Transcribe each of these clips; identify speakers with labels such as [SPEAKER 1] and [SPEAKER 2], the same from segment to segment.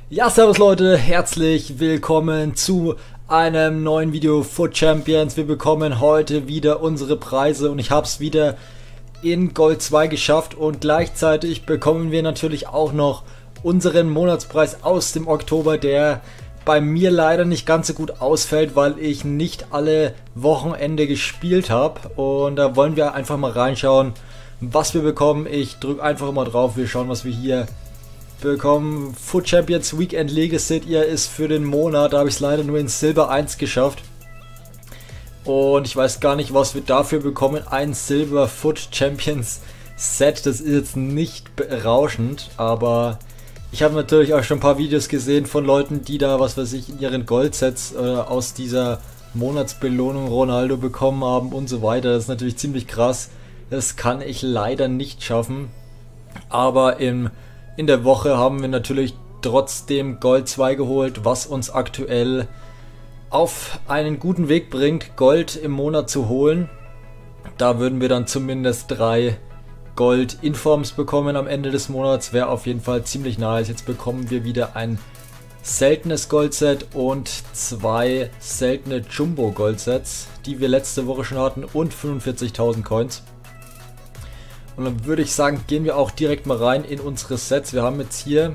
[SPEAKER 1] Ja, servus Leute, herzlich willkommen zu einem neuen Video Foot Champions. Wir bekommen heute wieder unsere Preise und ich habe es wieder in Gold 2 geschafft und gleichzeitig bekommen wir natürlich auch noch unseren Monatspreis aus dem Oktober, der bei mir leider nicht ganz so gut ausfällt, weil ich nicht alle Wochenende gespielt habe, und da wollen wir einfach mal reinschauen, was wir bekommen. Ich drücke einfach mal drauf, wir schauen, was wir hier bekommen. Foot Champions Weekend League seht ihr, ist für den Monat, da habe ich es leider nur in Silber 1 geschafft. Und ich weiß gar nicht, was wir dafür bekommen. Ein Silber Foot Champions Set, das ist jetzt nicht berauschend, aber ich habe natürlich auch schon ein paar Videos gesehen von Leuten, die da, was weiß ich, in ihren Goldsets aus dieser Monatsbelohnung Ronaldo bekommen haben und so weiter. Das ist natürlich ziemlich krass. Das kann ich leider nicht schaffen. Aber in der Woche haben wir natürlich trotzdem Gold 2 geholt, was uns aktuell auf einen guten Weg bringt, Gold im Monat zu holen. Da würden wir dann zumindest 3 Gold-Informs bekommen am Ende des Monats. Wäre auf jeden Fall ziemlich nice. Jetzt bekommen wir wieder ein seltenes Goldset und 2 seltene Jumbo-Goldsets, die wir letzte Woche schon hatten, und 45.000 Coins. Und dann würde ich sagen, gehen wir auch direkt mal rein in unsere Sets. Wir haben jetzt hier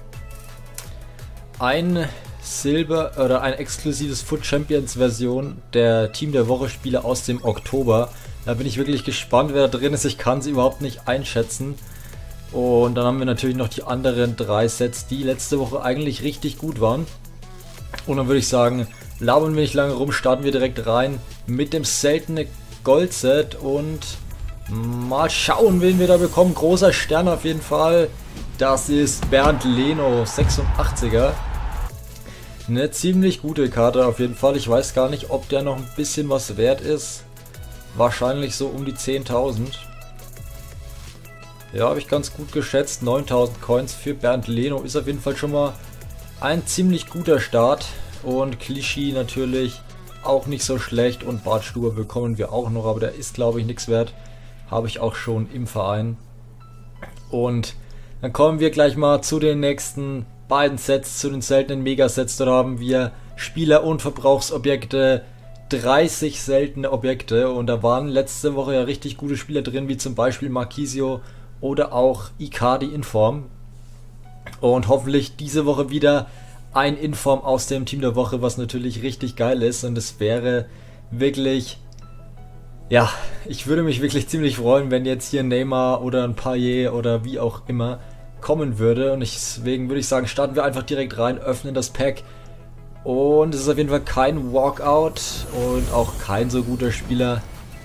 [SPEAKER 1] ein Silber oder ein exklusives Foot Champions Version der Team der Woche Spiele aus dem Oktober. Da bin ich wirklich gespannt, wer da drin ist. Ich kann es überhaupt nicht einschätzen. Und dann haben wir natürlich noch die anderen 3 Sets, die letzte Woche eigentlich richtig gut waren. Und dann würde ich sagen, labern wir nicht lange rum, starten wir direkt rein mit dem seltenen Goldset und mal schauen, wen wir da bekommen. Großer Stern auf jeden Fall. Das ist Bernd Leno, 86er. Eine ziemlich gute Karte auf jeden Fall. Ich weiß gar nicht, ob der noch ein bisschen was wert ist. Wahrscheinlich so um die 10.000. Ja, habe ich ganz gut geschätzt. 9.000 Coins für Bernd Leno ist auf jeden Fall schon mal ein ziemlich guter Start. Und Clichy natürlich auch nicht so schlecht. Und Bartstuber bekommen wir auch noch, aber der ist, glaube ich, nichts wert. Habe ich auch schon im Verein. Und dann kommen wir gleich mal zu den nächsten beiden Sets, zu den seltenen Megasets. Dort haben wir Spieler und Verbrauchsobjekte, 30 seltene Objekte, und da waren letzte Woche ja richtig gute Spieler drin, wie zum Beispiel Marquisio oder auch Icardi Inform. Und hoffentlich diese Woche wieder ein Inform aus dem Team der Woche, was natürlich richtig geil ist, und es wäre wirklich, ja, ich würde mich wirklich ziemlich freuen, wenn jetzt hier Neymar oder ein Payet oder wie auch immer kommen würde, und deswegen würde ich sagen, starten wir einfach direkt rein, öffnen das Pack. Und es ist auf jeden Fall kein Walkout und auch kein so guter Spieler.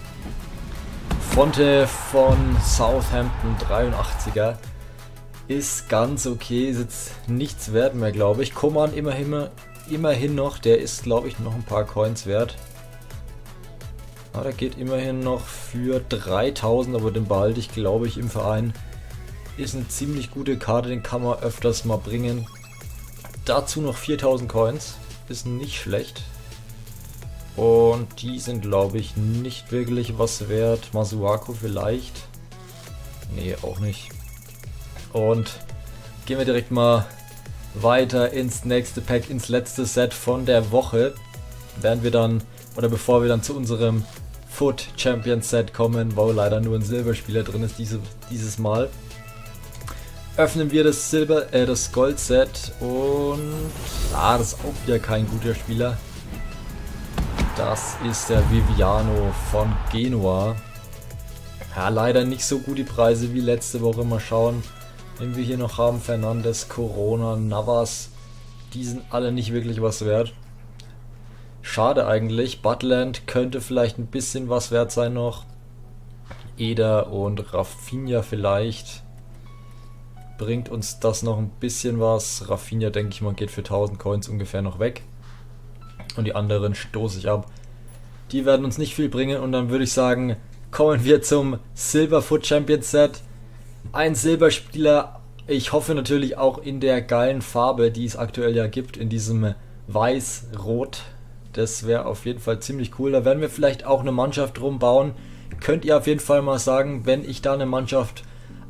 [SPEAKER 1] Fonte von Southampton, 83er. Ist ganz okay, ist jetzt nichts wert mehr, glaube ich. Coman immerhin noch, der ist, glaube ich, noch ein paar Coins wert. Aber der geht immerhin noch für 3.000, aber den behalte ich, glaube ich, im Verein. Ist eine ziemlich gute Karte, den kann man öfters mal bringen. Dazu noch 4.000 Coins. Ist nicht schlecht. Und die sind, glaube ich, nicht wirklich was wert. Masuaku vielleicht. Nee, auch nicht. Und gehen wir direkt mal weiter ins nächste Pack, ins letzte Set von der Woche. Werden wir dann, oder bevor wir dann zu unserem Foot Champions Set kommen, wo leider nur ein Silberspieler drin ist dieses Mal, öffnen wir das Gold-Set, und das ist auch wieder kein guter Spieler. Das ist der Viviano von Genua. Ja, leider nicht so gut die Preise wie letzte Woche. Mal schauen, wen wir hier noch haben. Fernandes, Corona, Navas. Die sind alle nicht wirklich was wert. Schade eigentlich. Butland könnte vielleicht ein bisschen was wert sein noch. Eder und Rafinha vielleicht. Bringt uns das noch ein bisschen was. Rafinha, denke ich mal, geht für 1000 Coins ungefähr noch weg. Und die anderen stoße ich ab. Die werden uns nicht viel bringen. Und dann würde ich sagen, kommen wir zum Silver Foot Champions Set. Ein Silberspieler. Ich hoffe natürlich auch in der geilen Farbe, die es aktuell ja gibt. In diesem Weiß-Rot. Das wäre auf jeden Fall ziemlich cool. Da werden wir vielleicht auch eine Mannschaft drum bauen. Könnt ihr auf jeden Fall mal sagen, wenn ich da eine Mannschaft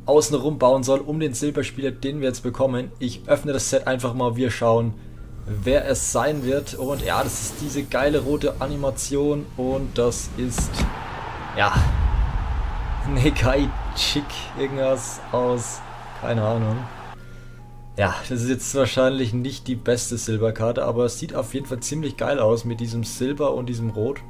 [SPEAKER 1] außenrum bauen soll, um den Silberspieler, den wir jetzt bekommen. Ich öffne das Set einfach mal, wir schauen, wer es sein wird. Und ja, das ist diese geile rote Animation und das ist, ja, Nekai Chick, irgendwas aus, keine Ahnung. Ja, das ist jetzt wahrscheinlich nicht die beste Silberkarte, aber es sieht auf jeden Fall ziemlich geil aus mit diesem Silber und diesem Rot.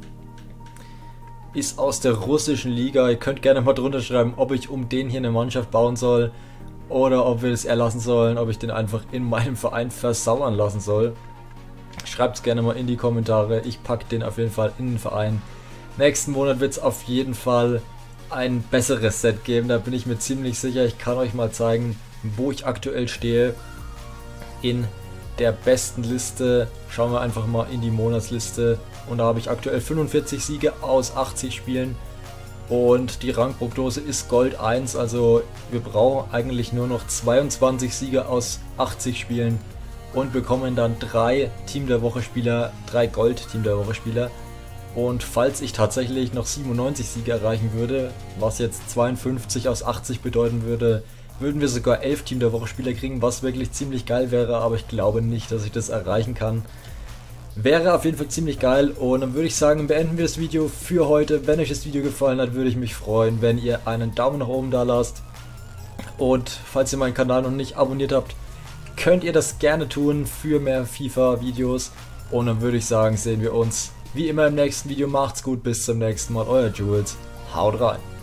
[SPEAKER 1] Ist aus der russischen Liga. Ihr könnt gerne mal drunter schreiben, ob ich um den hier eine Mannschaft bauen soll oder ob wir das erlassen sollen, ob ich den einfach in meinem Verein versauern lassen soll. Schreibt es gerne mal in die Kommentare. Ich packe den auf jeden Fall in den Verein. Nächsten Monat wird es auf jeden Fall ein besseres Set geben. Da bin ich mir ziemlich sicher. Ich kann euch mal zeigen, wo ich aktuell stehe in der besten Liste. Schauen wir einfach mal in die Monatsliste und da habe ich aktuell 45 Siege aus 80 Spielen und die Rangprognose ist Gold 1, also wir brauchen eigentlich nur noch 22 Siege aus 80 Spielen und bekommen dann 3 Team der Woche Spieler, 3 Gold Team der Woche Spieler. Und falls ich tatsächlich noch 97 Siege erreichen würde, was jetzt 52 aus 80 bedeuten würde, würden wir sogar 11 Team der Woche Spieler kriegen, was wirklich ziemlich geil wäre, aber ich glaube nicht, dass ich das erreichen kann. Wäre auf jeden Fall ziemlich geil und dann würde ich sagen, beenden wir das Video für heute. Wenn euch das Video gefallen hat, würde ich mich freuen, wenn ihr einen Daumen nach oben da lasst. Und falls ihr meinen Kanal noch nicht abonniert habt, könnt ihr das gerne tun für mehr FIFA-Videos. Und dann würde ich sagen, sehen wir uns wie immer im nächsten Video. Macht's gut, bis zum nächsten Mal. Euer Jules. Haut rein.